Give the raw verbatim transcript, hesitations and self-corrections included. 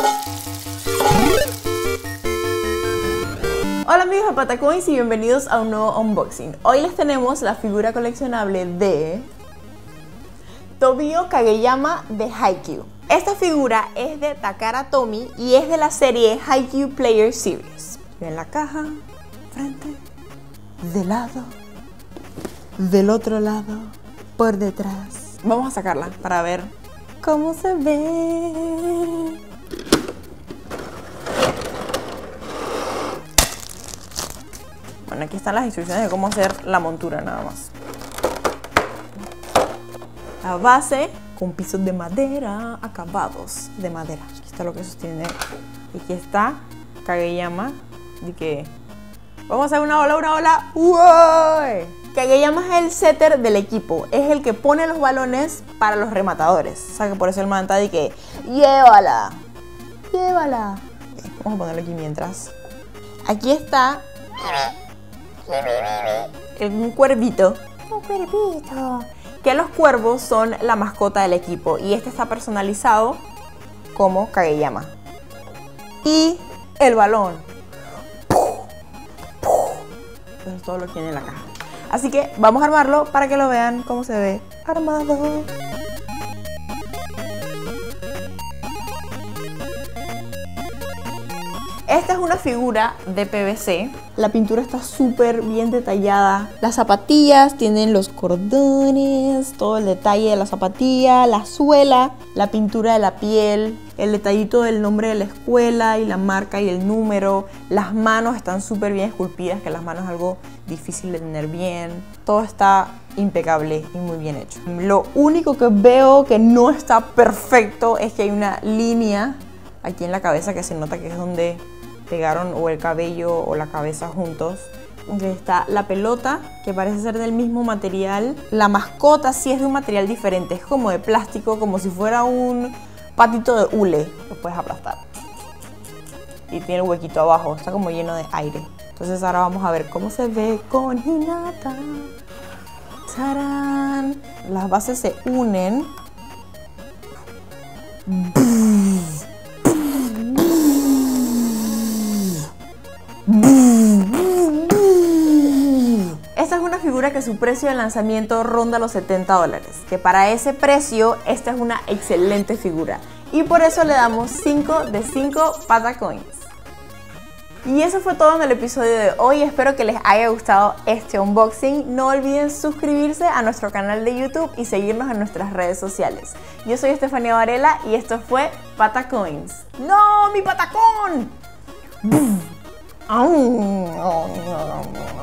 Hola amigos de Patacoins y bienvenidos a un nuevo unboxing. Hoy les tenemos la figura coleccionable de Tobio Kageyama de Haikyuu. Esta figura es de Takara Tomy y es de la serie Haikyuu Player Series. En la caja, frente, de lado, del otro lado, por detrás. Vamos a sacarla para ver cómo se ve. Bueno, aquí están las instrucciones de cómo hacer la montura nada más. La base con pisos de madera, acabados de madera. Aquí está lo que sostiene. Y aquí está Kageyama. De que vamos a hacer una ola, una ola. ¡Uy! Kageyama es el setter del equipo. Es el que pone los balones para los rematadores. O sea que por eso el man está de que llévala, llévala. Okay, vamos a ponerlo aquí mientras. Aquí está un cuervito. Un cuervito. Que los cuervos son la mascota del equipo. Y este está personalizado como Kageyama. Y el balón. Eso es todo lo que tiene en la caja. Así que vamos a armarlo para que lo vean cómo se ve armado. Esta es una figura de P V C. La pintura está súper bien detallada. Las zapatillas tienen los cordones, todo el detalle de la zapatilla, la suela, la pintura de la piel, el detallito del nombre de la escuela y la marca y el número. Las manos están súper bien esculpidas, que las manos es algo difícil de tener bien. Todo está impecable y muy bien hecho. Lo único que veo que no está perfecto es que hay una línea aquí en la cabeza que se nota que es donde pegaron o el cabello o la cabeza juntos. Aquí está la pelota, que parece ser del mismo material. La mascota sí es de un material diferente, es como de plástico, como si fuera un patito de hule. Lo puedes aplastar. Y tiene el huequito abajo, está como lleno de aire. Entonces ahora vamos a ver cómo se ve con Hinata. ¡Tarán! Las bases se unen. Esta es una figura que su precio de lanzamiento ronda los setenta dólares, que para ese precio esta es una excelente figura y por eso le damos cinco de cinco Patacoins. Y eso fue todo en el episodio de hoy. Espero que les haya gustado este unboxing. No olviden suscribirse a nuestro canal de YouTube y seguirnos en nuestras redes sociales. Yo soy Estefanía Varela y esto fue Patacoins. ¡No, mi patacón!